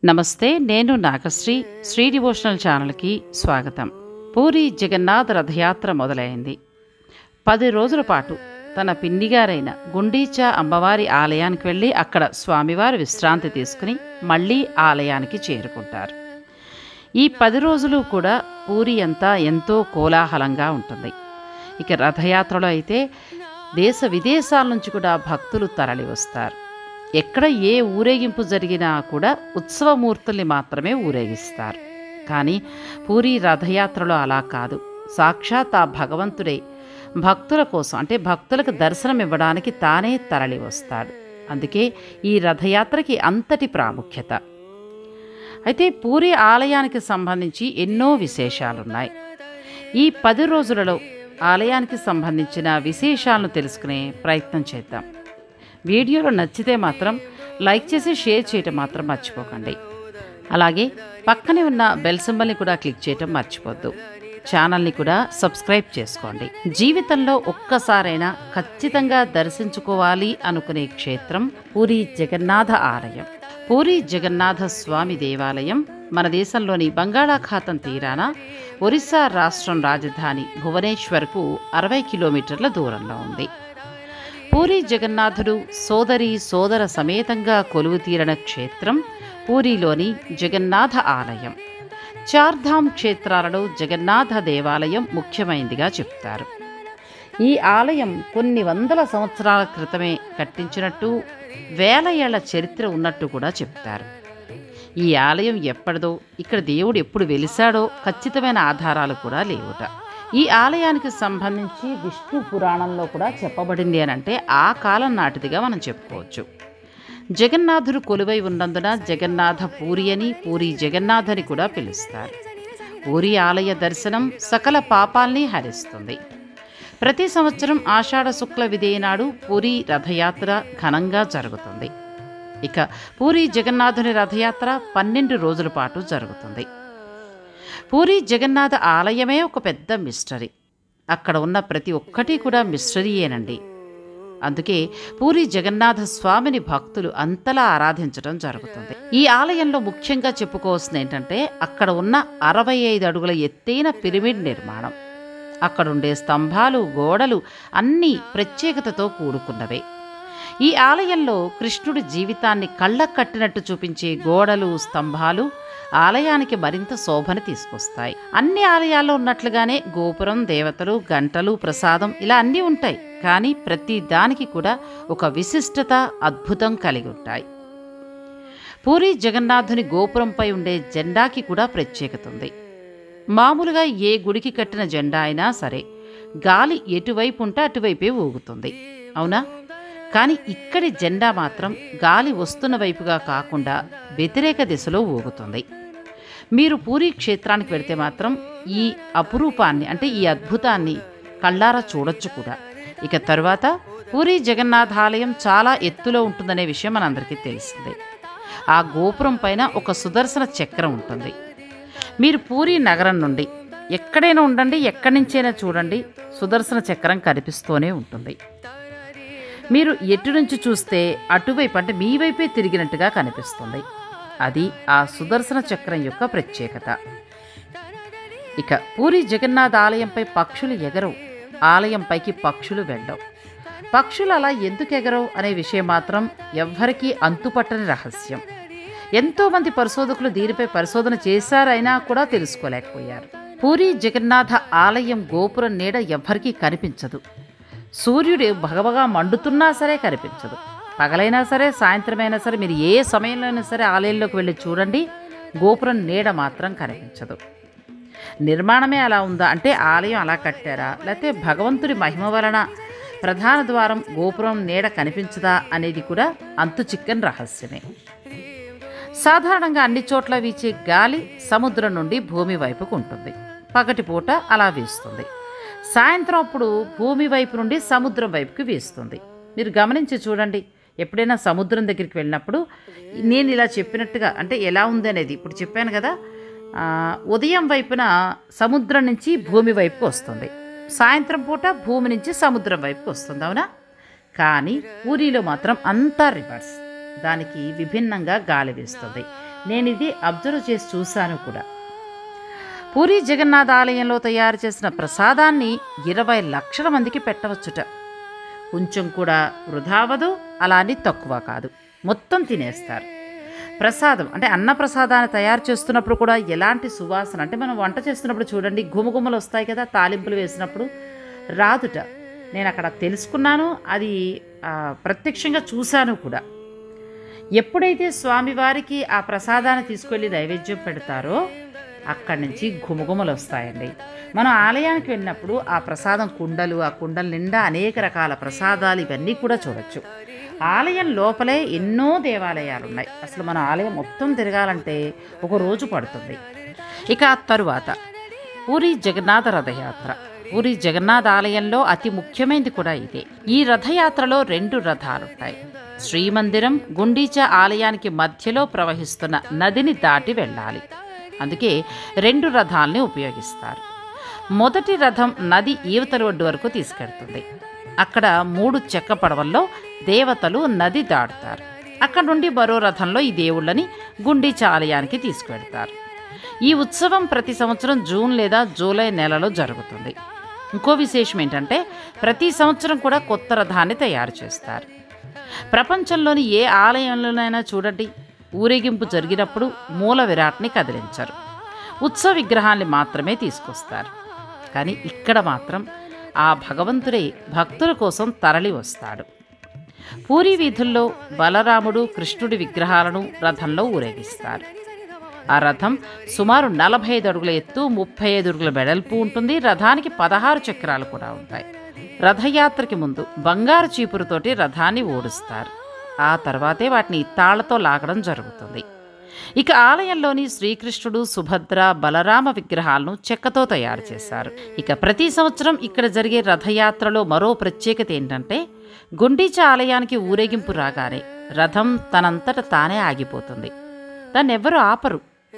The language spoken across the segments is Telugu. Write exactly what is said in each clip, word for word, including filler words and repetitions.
నమస్తే, నేను నాగశ్రీ. శ్రీ డివోషనల్ ఛానల్కి స్వాగతం. పూరి జగన్నాథ రథయాత్ర మొదలైంది. పది రోజుల పాటు తన పిన్నిగారైన గుండీచా అమ్మవారి ఆలయానికి వెళ్ళి అక్కడ స్వామివారి విశ్రాంతి తీసుకుని మళ్ళీ ఆలయానికి చేరుకుంటారు. ఈ పది రోజులు కూడా పూరి అంతా ఎంతో కోలాహలంగా ఉంటుంది. ఇక రథయాత్రలో అయితే దేశ విదేశాల నుంచి కూడా భక్తులు తరలి వస్తారు. ఎక్కడ ఏ ఊరేగింపు జరిగినా కూడా ఉత్సవమూర్తుల్ని మాత్రమే ఊరేగిస్తారు. కానీ పూరి రథయాత్రలో అలా కాదు. సాక్షాత్ ఆ భగవంతుడే భక్తుల కోసం, అంటే భక్తులకు దర్శనం ఇవ్వడానికి తానే తరలి వస్తాడు. అందుకే ఈ రథయాత్రకి అంతటి ప్రాముఖ్యత. అయితే పూరి ఆలయానికి సంబంధించి ఎన్నో విశేషాలున్నాయి. ఈ పది రోజులలో ఆలయానికి సంబంధించిన విశేషాలను తెలుసుకునే ప్రయత్నం చేద్దాం. వీడియోలో నచ్చితే మాత్రం లైక్ చేసి షేర్ చేయటం మాత్రం మర్చిపోకండి. అలాగే పక్కనే ఉన్న బెల్ సింబల్ని కూడా క్లిక్ చేయటం మర్చిపోద్దు. ఛానల్ని కూడా సబ్స్క్రైబ్ చేసుకోండి. జీవితంలో ఒక్కసారైనా ఖచ్చితంగా దర్శించుకోవాలి అనుకునే క్షేత్రం పూరి జగన్నాథ ఆలయం. పూరి జగన్నాథ స్వామి దేవాలయం మన దేశంలోని బంగాళాఖాతం తీరాన ఒరిస్సా రాష్ట్రం రాజధాని భువనేశ్వర్కు అరవై కిలోమీటర్ల దూరంలో ఉంది. పూరి జగన్నాథుడు సోదరి సోదర సమేతంగా కొలువు తీరిన క్షేత్రం పూరిలోని జగన్నాథ ఆలయం. చార్ధామ్ క్షేత్రాలలో జగన్నాథ దేవాలయం ముఖ్యమైనదిగా చెప్తారు. ఈ ఆలయం కొన్ని వందల సంవత్సరాల క్రితమే కట్టించినట్టు, వేల ఏళ్ల చరిత్ర ఉన్నట్టు కూడా చెప్తారు. ఈ ఆలయం ఎప్పటిదో, ఇక్కడ దేవుడు ఎప్పుడు వెలిశాడో ఖచ్చితమైన ఆధారాలు కూడా లేవుట. ఈ ఆలయానికి సంబంధించి విష్ణు పురాణంలో కూడా చెప్పబడింది అని అంటే ఆ కాలం నాటిదిగా మనం చెప్పుకోవచ్చు. జగన్నాథుడు కొలువై ఉన్నందున జగన్నాథ పూరి అని, పూరి జగన్నాథ్ అని కూడా పిలుస్తారు. పూరి ఆలయ దర్శనం సకల పాపాల్ని హరిస్తుంది. ప్రతి సంవత్సరం ఆషాఢ శుక్ల విదియ నాడు పూరి రథయాత్ర ఘనంగా జరుగుతుంది. ఇక పూరి జగన్నాథుని రథయాత్ర పన్నెండు రోజుల పాటు జరుగుతుంది. పూరి జగన్నాథ ఆలయమే ఒక పెద్ద మిస్టరీ. అక్కడ ఉన్న ప్రతి ఒక్కటి కూడా మిస్టరీయేనండి. అందుకే పూరి జగన్నాథ స్వామిని భక్తులు అంతలా ఆరాధించడం జరుగుతుంది. ఈ ఆలయంలో ముఖ్యంగా చెప్పుకోవాల్సింది ఏంటంటే అక్కడ ఉన్న అరవై ఐదు అడుగుల ఎత్తైన పిరమిడ్ నిర్మాణం. అక్కడుండే స్తంభాలు, గోడలు అన్నీ ప్రత్యేకతతో కూడుకున్నవే. ఈ ఆలయంలో కృష్ణుడి జీవితాన్ని కళ్ళకు కట్టినట్టు చూపించే గోడలు, స్తంభాలు ఆలయానికి మరింత శోభను తీసుకొస్తాయి. అన్ని ఆలయాల్లో ఉన్నట్లుగానే గోపురం, దేవతలు, గంటలు, ప్రసాదం ఇలా అన్నీ ఉంటాయి. కానీ ప్రతి దానికి కూడా ఒక విశిష్టత, అద్భుతం కలిగి ఉంటాయి. పూరి జగన్నాథుని గోపురంపై ఉండే జెండాకి కూడా ప్రత్యేకత ఉంది. మామూలుగా ఏ గుడికి కట్టిన జెండా అయినా సరే గాలి ఎటువైపు ఉంటే అటువైపే ఊగుతుంది, అవునా? కానీ ఇక్కడి జెండా మాత్రం గాలి వస్తున్న వైపుగా కాకుండా వ్యతిరేక దిశలో ఊగుతుంది. మీరు పూరి క్షేత్రానికి వెళితే మాత్రం ఈ అపురూపాన్ని, అంటే ఈ అద్భుతాన్ని కళ్ళారా చూడొచ్చు కూడా. ఇక తరువాత పూరి జగన్నాథ ఆలయం చాలా ఎత్తులో ఉంటుందనే విషయం మనందరికీ తెలిసిందే. ఆ గోపురం పైన ఒక సుదర్శన చక్రం ఉంటుంది. మీరు పూరి నగరం నుండి ఎక్కడైనా ఉండండి, ఎక్కడి నుంచైనా చూడండి, సుదర్శన చక్రం కనిపిస్తూనే ఉంటుంది. మీరు ఎటు నుంచి చూస్తే అటువైపు, అంటే మీ వైపే తిరిగినట్టుగా కనిపిస్తుంది. అది ఆ సుదర్శన చక్రం యొక్క ప్రత్యేకత. ఇక పూరి జగన్నాథ ఆలయంపై పక్షులు ఎగరవు, ఆలయంపైకి పక్షులు వెళ్ళవు. పక్షులు అలా ఎందుకు ఎగరవు అనే విషయం మాత్రం ఎవ్వరికీ అంతుపట్టని రహస్యం. ఎంతోమంది పరిశోధకులు దీనిపై పరిశోధన చేశారైనా కూడా తెలుసుకోలేకపోయారు. పూరి జగన్నాథ ఆలయం గోపురం నీడ ఎవ్వరికీ కనిపించదు. సూర్యుడు భగభగా మండుతున్నా సరే కనిపించదు. పగలైనా సరే, సాయంత్రమైనా సరే, మీరు ఏ సమయంలో అయినా సరే ఆలయంలోకి వెళ్ళి చూడండి, గోపురం నీడ మాత్రం కనిపించదు. నిర్మాణమే అలా ఉందా అంటే ఆలయం అలా కట్టారా, లేకపోతే భగవంతుడి మహిమ వలన ప్రధాన ద్వారం గోపురం నీడ కనిపించదా అనేది కూడా అంతు చిక్కని రహస్యమే. సాధారణంగా అన్ని చోట్ల వీచే గాలి సముద్రం నుండి భూమి వైపుకు ఉంటుంది. పగటిపూట అలా వీస్తుంది, సాయంత్రం అప్పుడు భూమి వైపు నుండి సముద్రం వైపుకి వీస్తుంది. మీరు గమనించి చూడండి, ఎప్పుడైనా సముద్రం దగ్గరికి వెళ్ళినప్పుడు నేను ఇలా చెప్పినట్టుగా, అంటే ఎలా ఉంది అనేది ఇప్పుడు చెప్పాను కదా, ఉదయం వైపున సముద్రం నుంచి భూమి వైపుకి వస్తుంది, సాయంత్రం పూట భూమి నుంచి సముద్రం వైపుకి వస్తుంది, అవునా? కానీ పూరిలో మాత్రం అంతా రివర్స్. దానికి విభిన్నంగా గాలి వీస్తుంది. నేను ఇది అబ్జర్వ్ చేసి చూశాను కూడా. పూరి జగన్నాథ ఆలయంలో తయారు చేసిన ప్రసాదాన్ని ఇరవై లక్షల మందికి పెట్టవచ్చుట. కొంచెం కూడా వృధావదు, అలా అని తక్కువ కాదు, మొత్తం తినేస్తారు. ప్రసాదం అంటే అన్న ప్రసాదాన్ని తయారు చేస్తున్నప్పుడు కూడా ఎలాంటి సువాసన అంటే మనం వంట చేస్తున్నప్పుడు చూడండి గుమగుమలు వస్తాయి కదా, తాలింపులు వేసినప్పుడు రాదుట. నేను అక్కడ తెలుసుకున్నాను, అది ప్రత్యక్షంగా చూశాను కూడా. ఎప్పుడైతే స్వామివారికి ఆ ప్రసాదాన్ని తీసుకెళ్ళి నైవేద్యం పెడతారో అక్కడి నుంచి గుమగుమలు వస్తాయండి. మనం ఆలయానికి వెళ్ళినప్పుడు ఆ ప్రసాదం కుండలు, ఆ కుండల నిండా అనేక రకాల ప్రసాదాలు ఇవన్నీ కూడా చూడొచ్చు. ఆలయం లోపలే ఎన్నో దేవాలయాలు ఉన్నాయి. అసలు మన ఆలయం మొత్తం తిరగాలంటే ఒక రోజు పడుతుంది. ఇక తరువాత పూరి జగన్నాథ రథయాత్ర. పూరి జగన్నాథ ఆలయంలో అతి ముఖ్యమైనది కూడా ఇదే. ఈ రథయాత్రలో రెండు రథాలుంటాయి. శ్రీమందిరం గుండీచా ఆలయానికి మధ్యలో ప్రవహిస్తున్న నదిని దాటి వెళ్ళాలి. అందుకే రెండు రథాలని ఉపయోగిస్తారు. మొదటి రథం నది ఈవతలి ఒడ్డు వరకు తీసుకెళ్తుంది. అక్కడ మూడు చెక్క పడవల్లో దేవతలు నది దాటుతారు. అక్కడ నుండి మరో రథంలో ఈ దేవుళ్ళని గుండీచా ఆలయానికి తీసుకువెళ్తారు. ఈ ఉత్సవం ప్రతి సంవత్సరం జూన్ లేదా జూలై నెలలో జరుగుతుంది. ఇంకో విశేషం ఏంటంటే ప్రతి సంవత్సరం కూడా కొత్త రథాన్ని తయారు చేస్తారు. ప్రపంచంలోని ఏ ఆలయంలోనైనా చూడండి, ఊరేగింపు జరిగినప్పుడు మూల విరాట్ని కదిలించరు, ఉత్సవ విగ్రహాన్ని మాత్రమే తీసుకొస్తారు. కానీ ఇక్కడ మాత్రం ఆ భగవంతుడే భక్తుల కోసం తరలి వస్తాడు. పూరీ వీధుల్లో బలరాముడు కృష్ణుడి విగ్రహాలను రథంలో ఊరేగిస్తారు. ఆ రథం సుమారు నలభై ఐదు అడుగుల ఎత్తు, ముప్పై ఐదు అడుగుల వెడల్పు ఉంటుంది. రథానికి పదహారు చక్రాలు కూడా ఉంటాయి. రథయాత్రకి ముందు బంగారు చీపురుతోటి రథాన్ని ఓడుస్తారు. ఆ తర్వాతే వాటిని తాళ్లతో లాగడం జరుగుతుంది. ఇక ఆలయంలోని శ్రీకృష్ణుడు, సుభద్ర, బలరామ విగ్రహాలను చెక్కతో తయారు చేశారు. ఇక ప్రతి సంవత్సరం ఇక్కడ జరిగే రథయాత్రలో మరో ప్రత్యేకత ఏంటంటే గుండీచా ఆలయానికి ఊరేగింపు రాగానే రథం తనంతట తానే ఆగిపోతుంది. దాన్ని ఎవ్వరూ ఆపరు.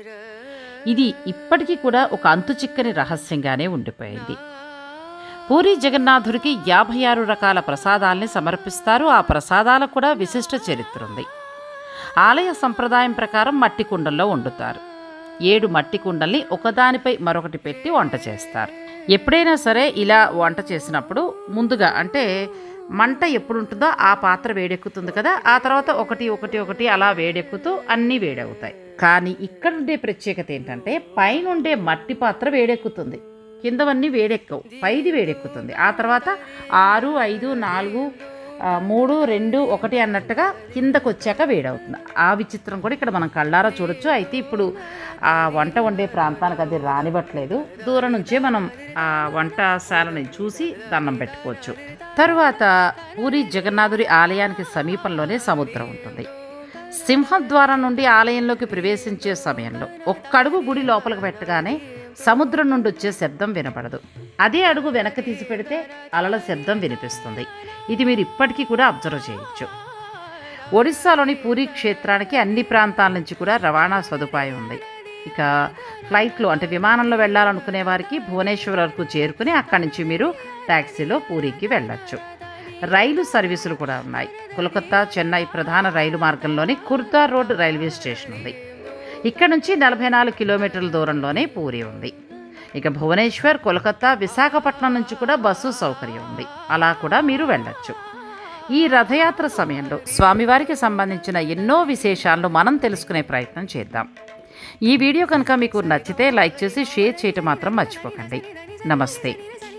ఇది ఇప్పటికీ కూడా ఒక అంతుచిక్కని రహస్యంగానే ఉండిపోయింది. పూరి జగన్నాథుడికి యాభై ఆరు రకాల ప్రసాదాల్ని సమర్పిస్తారు. ఆ ప్రసాదాలకు కూడా విశిష్ట చరిత్ర ఉంది. ఆలయ సంప్రదాయం ప్రకారం మట్టి కుండల్లో వండుతారు. ఏడు మట్టి కుండల్ని ఒకదానిపై మరొకటి పెట్టి వంట చేస్తారు. ఎప్పుడైనా సరే ఇలా వంట చేసినప్పుడు ముందుగా అంటే మంట ఎప్పుడు ఉంటుందో ఆ పాత్ర వేడెక్కుతుంది కదా, ఆ తర్వాత ఒకటి ఒకటి ఒకటి అలా వేడెక్కుతూ అన్నీ వేడవుతాయి. కానీ ఇక్కడ ఉండే ప్రత్యేకత ఏంటంటే పైనుండే మట్టి పాత్ర వేడెక్కుతుంది, కిందవన్నీ వేడెక్కవు, పైది వేడెక్కుతుంది. ఆ తర్వాత ఆరు ఐదు నాలుగు మూడు రెండు ఒకటి అన్నట్టుగా కిందకు వచ్చాక వేడవుతుంది. ఆ విచిత్రం కూడా ఇక్కడ మనం కళ్ళారా చూడొచ్చు. అయితే ఇప్పుడు ఆ వంట వండే ప్రాంతానికి అది రానివ్వట్లేదు. దూరం నుంచే మనం ఆ వంటశాలని చూసి దండం పెట్టుకోవచ్చు. తరువాత పూరి జగన్నాథుడి ఆలయానికి సమీపంలోనే సముద్రం ఉంటుంది. సింహద్వారం నుండి ఆలయంలోకి ప్రవేశించే సమయంలో ఒక్క అడుగు గుడి లోపలికి పెట్టగానే సముద్రం నుండి వచ్చే శబ్దం వినపడదు. అదే అడుగు వెనక్కి తీసి పెడితే అలల శబ్దం వినిపిస్తుంది. ఇది మీరు ఇప్పటికీ కూడా అబ్జర్వ్ చేయొచ్చు. ఒడిస్సాలోని పూరీ క్షేత్రానికి అన్ని ప్రాంతాల నుంచి కూడా రవాణా సదుపాయం ఉంది. ఇక ఫ్లైట్లో అంటే విమానంలో వెళ్ళాలనుకునే వారికి భువనేశ్వర్ వరకు చేరుకుని అక్కడి నుంచి మీరు ట్యాక్సీలో పూరీకి వెళ్ళొచ్చు. రైలు సర్వీసులు కూడా ఉన్నాయి. కోల్కతా చెన్నై ప్రధాన రైలు మార్గంలోని కుర్దా రోడ్ రైల్వే స్టేషన్ ఉంది. ఇక్కడ నుంచి నలభై నాలుగు కిలోమీటర్ల దూరంలోనే పూరీ ఉంది. ఇక భువనేశ్వర్, కోల్కతా, విశాఖపట్నం నుంచి కూడా బస్సు సౌకర్యం ఉంది. అలా కూడా మీరు వెళ్ళొచ్చు. ఈ రథయాత్ర సమయంలో స్వామివారికి సంబంధించిన ఎన్నో విశేషాలను మనం తెలుసుకునే ప్రయత్నం చేద్దాం. ఈ వీడియో కనుక మీకు నచ్చితే లైక్ చేసి షేర్ చేయటం మాత్రం మర్చిపోకండి. నమస్తే.